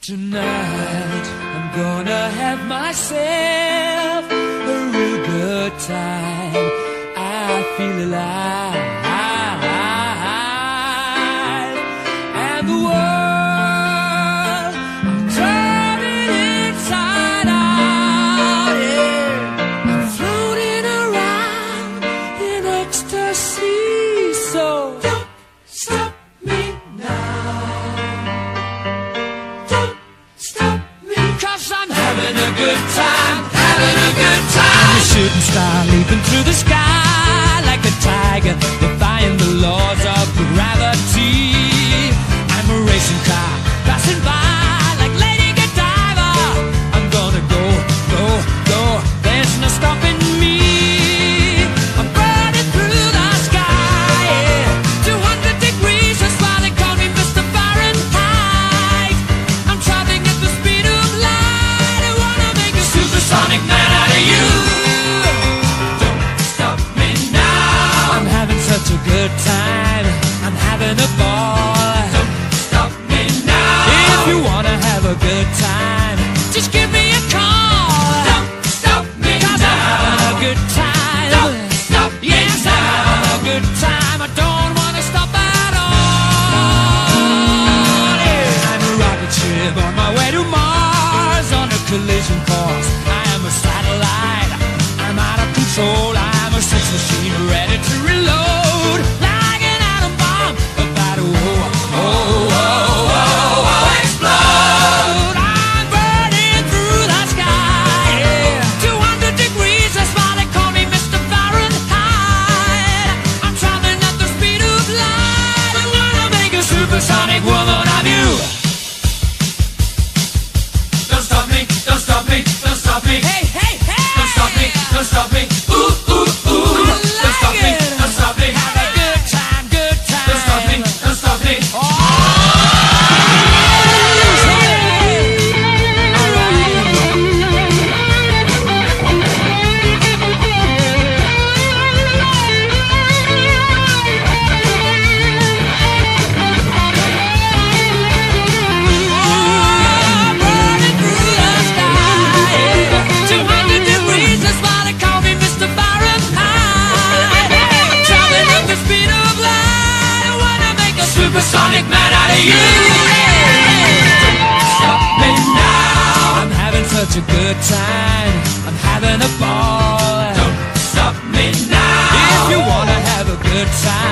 Tonight I'm gonna have myself a real good time. I feel alive, and the world I'm turning inside out. Yeah, I'm floating around in ecstasy. So don't stop me now. I'm having a good time, having a good time. I'm a shooting star leaping through the sky like a tiger, defying the laws of gravity. I'm a racing car passing by like Lady Godiva. I'm gonna go, go, go. There's no stopping me. I'm burning through the sky, yeah. 200 degrees, that's why they call me Mr. Fahrenheit. I'm traveling at the speed of light. I wanna make a supersonic man out of you. Don't stop me now. I'm having such a good time. I'm having a ball. Don't stop me now. If you wanna have a good time, just give me a call. Don't stop me 'cause now. I'm having a good time. Don't stop me yes, now. I'm having a good time. I don't wanna stop at all. Yeah. I'm a rocket ship on my way to Mars on a collision course. I am a satellite. I'm out of control. I'm a sex machine ready to reload like an atom bomb. About to explode. I'm burning through the sky. Yeah. 200 degrees, that's why they call me Mr. Fahrenheit. I'm traveling at the speed of light. I wanna make a supersonic woman of you. Don't stop me, don't stop me, don't stop me. Hey, hey, hey! Don't stop me, don't stop me. Ooh, ooh, ooh. Don't stop me, don't stop me. Have a good time, good time. Don't stop me, don't stop me. Oh! Burning through the sky. 200 degrees, that's why they call me Mr. Fahrenheit. I'm traveling at the speed of light. I wanna make a supersonic man out of you. Stop me now. I'm having such a good time. I'm having a ball. Don't stop me now. If you wanna have a good time,